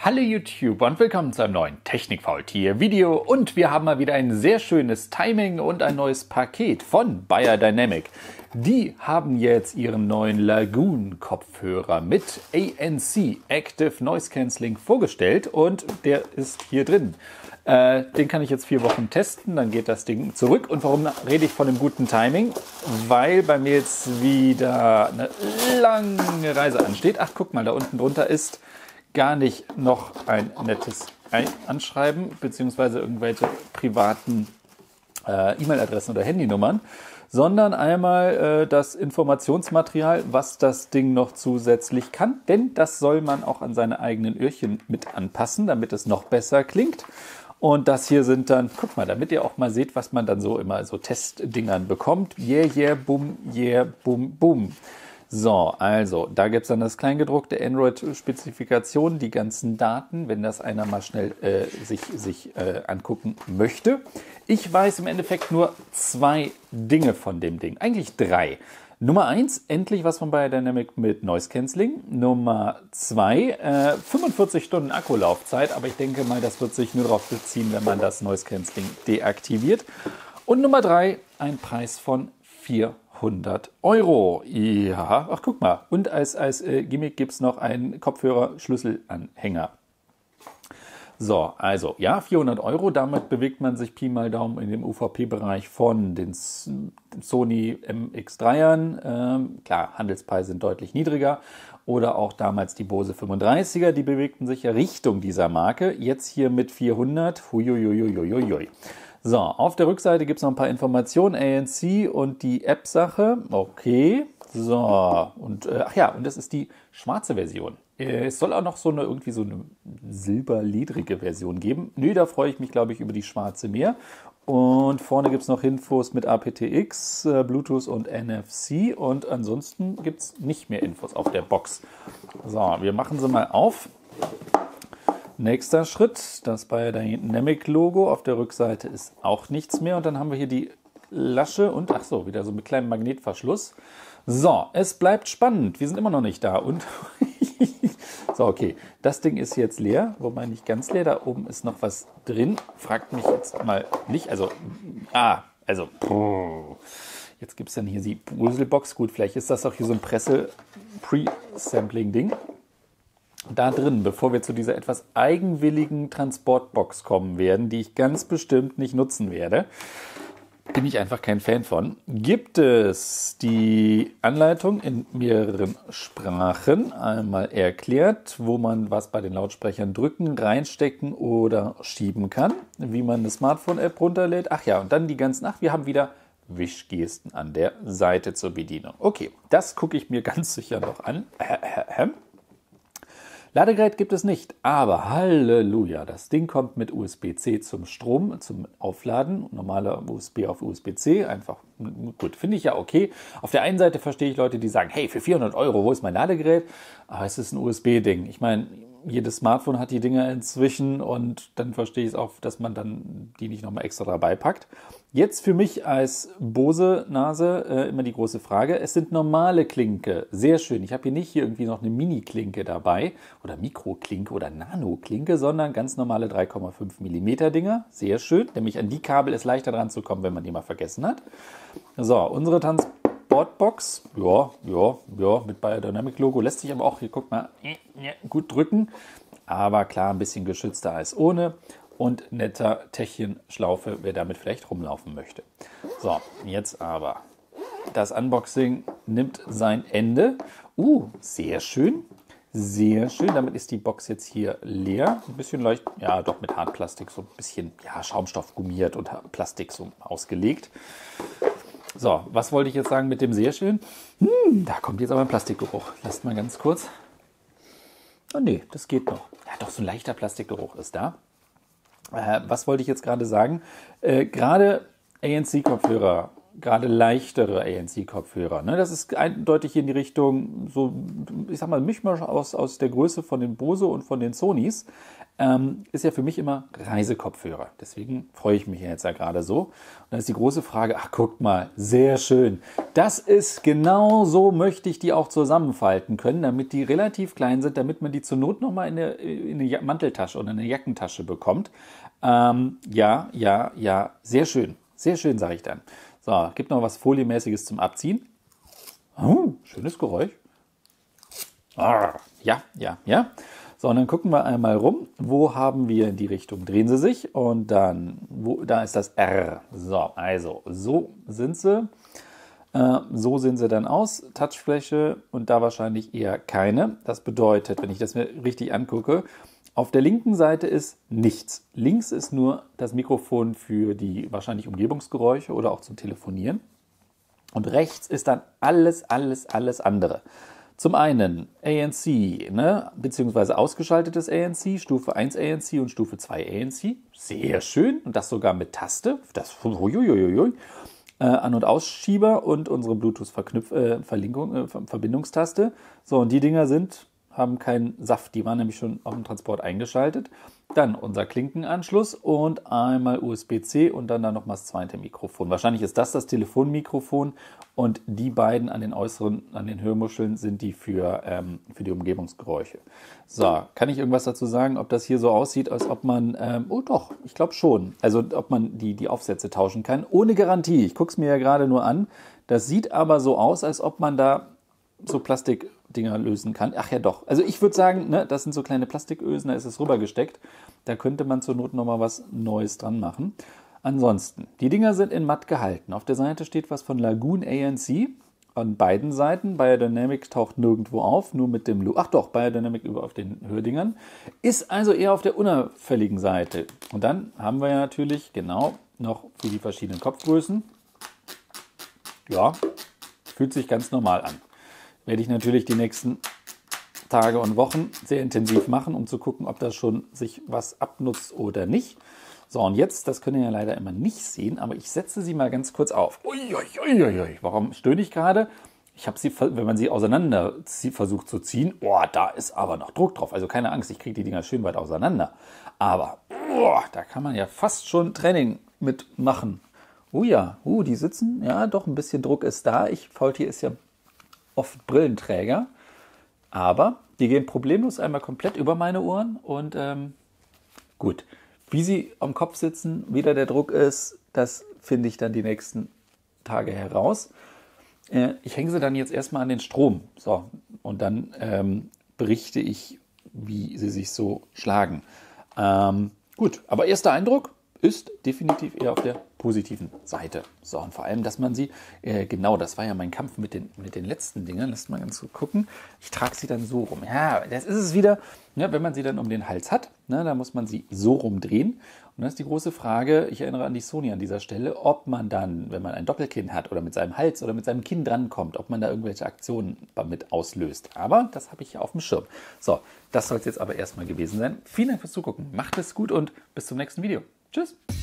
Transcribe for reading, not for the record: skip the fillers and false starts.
Hallo YouTube und willkommen zu einem neuen Technikfaultier-Video und wir haben mal wieder ein sehr schönes Timing und ein neues Paket von Beyerdynamic. Die haben jetzt ihren neuen Lagoon-Kopfhörer mit ANC, Active Noise Cancelling, vorgestellt und der ist hier drin. Den kann ich jetzt 4 Wochen testen, dann geht das Ding zurück. Und warum rede ich von einem guten Timing? Weil bei mir jetzt wieder eine lange Reise ansteht. Ach, guck mal, da unten drunter ist gar nicht noch ein nettes Anschreiben beziehungsweise irgendwelche privaten E-Mail-Adressen oder Handynummern, sondern einmal das Informationsmaterial, was das Ding noch zusätzlich kann, denn das soll man auch an seine eigenen Öhrchen mit anpassen, damit es noch besser klingt. Und das hier sind dann, guck mal, damit ihr auch mal seht, was man dann so immer so Testdingern bekommt. Yeah, yeah, boom, yeah, boom, boom. So, also, da gibt es dann das Kleingedruckte, Android-Spezifikation, die ganzen Daten, wenn das einer mal schnell sich angucken möchte. Ich weiß im Endeffekt nur 2 Dinge von dem Ding, eigentlich 3. Nummer 1, endlich was von Beyerdynamic mit Noise Cancelling. Nummer 2, 45 Stunden Akkulaufzeit, aber ich denke mal, das wird sich nur darauf beziehen, wenn man das Noise Cancelling deaktiviert. Und Nummer 3, ein Preis von 400 €. Ja, ach guck mal. Und als Gimmick gibt es noch einen Kopfhörer-Schlüsselanhänger. So, also ja, 400 €. Damit bewegt man sich Pi mal Daumen in dem UVP-Bereich von den Sony MX3ern. Klar, Handelspreise sind deutlich niedriger. Oder auch damals die Bose 35er, die bewegten sich ja Richtung dieser Marke. Jetzt hier mit 400. Huiuiuiuiui. So, auf der Rückseite gibt es noch ein paar Informationen, ANC und die App-Sache. Okay, so, und ach ja, und das ist die schwarze Version. Es soll auch noch irgendwie so eine silberledrige Version geben. Nö, da freue ich mich, glaube ich, über die schwarze mehr. Und vorne gibt es noch Infos mit aptX, Bluetooth und NFC. Und ansonsten gibt es nicht mehr Infos auf der Box. So, wir machen sie mal auf. Nächster Schritt, das Beyerdynamic-Logo. Auf der Rückseite ist auch nichts mehr. Und dann haben wir hier die Lasche und, ach so, wieder so mit kleinem Magnetverschluss. So, es bleibt spannend. Wir sind immer noch nicht da. Und so, okay, das Ding ist jetzt leer, wobei nicht ganz leer. Da oben ist noch was drin. Fragt mich jetzt mal nicht. Jetzt gibt es dann hier die Bröselbox. Gut, vielleicht ist das auch hier so ein Presse-Pre-Sampling-Ding. Da drin, bevor wir zu dieser etwas eigenwilligen Transportbox kommen werden, die ich ganz bestimmt nicht nutzen werde, bin ich einfach kein Fan von, gibt es die Anleitung in mehreren Sprachen einmal erklärt, wo man was bei den Lautsprechern drücken, reinstecken oder schieben kann, wie man eine Smartphone-App runterlädt. Ach ja, und dann die ganzen, wir haben wieder Wischgesten an der Seite zur Bedienung. Okay, das gucke ich mir ganz sicher noch an. Ladegerät gibt es nicht, aber Halleluja, das Ding kommt mit USB-C zum Strom, zum Aufladen, normaler USB auf USB-C, einfach gut, finde ich ja okay. Auf der einen Seite verstehe ich Leute, die sagen, hey, für 400 €, wo ist mein Ladegerät? Aber es ist ein USB-Ding. Ich meine, jedes Smartphone hat die Dinger inzwischen und dann verstehe ich es auch, dass man dann die nicht nochmal extra dabei packt. Jetzt für mich als Bose-Nase immer die große Frage, es sind normale Klinke, sehr schön. Ich habe hier nicht irgendwie noch eine Mini-Klinke dabei oder Mikro-Klinke oder Nano-Klinke, sondern ganz normale 3,5 mm Dinger, sehr schön. Nämlich an die Kabel ist leichter dran zu kommen, wenn man die mal vergessen hat. So, unsere Transportbox, ja, mit Beyerdynamic-Logo, lässt sich aber auch, hier guck mal, gut drücken, aber klar, ein bisschen geschützter als ohne und netter Täschchenschlaufe, wer damit vielleicht rumlaufen möchte. So, jetzt aber, das Unboxing nimmt sein Ende. Sehr schön, sehr schön, damit ist die Box jetzt hier leer, ein bisschen leicht, ja doch mit Hartplastik, so ein bisschen, ja, Schaumstoff gummiert und Plastik so ausgelegt. So, was wollte ich jetzt sagen mit dem sehr schön? Da kommt jetzt aber ein Plastikgeruch. Lasst mal ganz kurz. Oh nee, das geht noch. Ja, doch, so ein leichter Plastikgeruch ist da. Was wollte ich jetzt gerade sagen? Gerade ANC-Kopfhörer gerade leichtere ANC-Kopfhörer. Ne? Das ist eindeutig in die Richtung, so, ich sag mal, Mischmasch aus der Größe von den Bose und von den Sonys. Ist ja für mich immer Reisekopfhörer. Deswegen freue ich mich jetzt ja gerade so. Und dann ist die große Frage, ach guckt mal, sehr schön. Das ist genau so, möchte ich die auch zusammenfalten können, damit die relativ klein sind, damit man die zur Not nochmal in eine Manteltasche oder eine Jackentasche bekommt. Ja, sehr schön. Sehr schön, sage ich dann. So, gibt noch was Folienmäßiges zum Abziehen. Schönes Geräusch. Ja. So, und dann gucken wir einmal rum. Wo haben wir die Richtung? Drehen Sie sich und dann, da ist das R. So, also, so sind sie. So sehen sie dann aus. Touchfläche und da wahrscheinlich eher keine. Das bedeutet, wenn ich das mir richtig angucke, auf der linken Seite ist nichts. Links ist nur das Mikrofon für die wahrscheinlich Umgebungsgeräusche oder auch zum Telefonieren. Und rechts ist dann alles andere. Zum einen ANC, ne, beziehungsweise ausgeschaltetes ANC, Stufe 1 ANC und Stufe 2 ANC. Sehr schön. Und das sogar mit Taste. Das An- und Ausschieber und unsere Bluetooth-Verbindungstaste. So, und die Dinger haben keinen Saft. Die waren nämlich schon auf dem Transport eingeschaltet. Dann unser Klinkenanschluss und einmal USB-C und dann da noch mal das zweite Mikrofon. Wahrscheinlich ist das Telefonmikrofon und die beiden an den Hörmuscheln sind die für die Umgebungsgeräusche. So, kann ich irgendwas dazu sagen, ob das hier so aussieht, als ob man, oh doch, ich glaube schon, also ob man die Aufsätze tauschen kann, ohne Garantie. Ich gucke es mir ja gerade nur an. Das sieht aber so aus, als ob man da so Plastikdinger lösen kann. Ach ja, doch. Also ich würde sagen, ne, das sind so kleine Plastikösen, da ist es rübergesteckt. Da könnte man zur Not nochmal was Neues dran machen. Ansonsten, die Dinger sind in matt gehalten. Auf der Seite steht was von Lagoon ANC. An beiden Seiten. Beyerdynamic taucht nirgendwo auf, nur mit dem Ach doch, Beyerdynamic über auf den Hördingern. Ist also eher auf der unauffälligen Seite. Und dann haben wir ja natürlich genau noch für die verschiedenen Kopfgrößen. Ja, fühlt sich ganz normal an. Werde ich natürlich die nächsten Tage und Wochen sehr intensiv machen, um zu gucken, ob das schon sich was abnutzt oder nicht. So, und jetzt, das können ihr ja leider immer nicht sehen, aber ich setze sie mal ganz kurz auf. Uiuiuiui. Warum stöhne ich gerade? Ich habe sie, wenn man sie auseinander versucht zu ziehen, da ist aber noch Druck drauf. Also keine Angst, ich kriege die Dinger schön weit auseinander. Aber da kann man ja fast schon Training mitmachen. Die sitzen, ja, doch, ein bisschen Druck ist da. Faultier ist ja oft Brillenträger, aber die gehen problemlos einmal komplett über meine Ohren und gut. Wie sie am Kopf sitzen, wie da der Druck ist, das finde ich dann die nächsten Tage heraus. Ich hänge sie dann jetzt erstmal an den Strom. So, und dann berichte ich, wie sie sich so schlagen. Gut, aber erster Eindruck ist definitiv eher auf der positiven Seite. So, und vor allem, dass man sie, genau, das war ja mein Kampf mit den letzten Dingern. Lasst mal ganz gut gucken. Ich trage sie dann so rum. Ja, das ist es wieder, ne, wenn man sie dann um den Hals hat, ne, da muss man sie so rumdrehen. Und dann ist die große Frage, ich erinnere an die Sony an dieser Stelle, ob man dann, wenn man ein Doppelkinn hat oder mit seinem Hals oder mit seinem Kinn drankommt, ob man da irgendwelche Aktionen damit auslöst. Aber das habe ich ja auf dem Schirm. So, das soll es jetzt aber erstmal gewesen sein. Vielen Dank fürs Zugucken. Macht es gut und bis zum nächsten Video. Tschüss.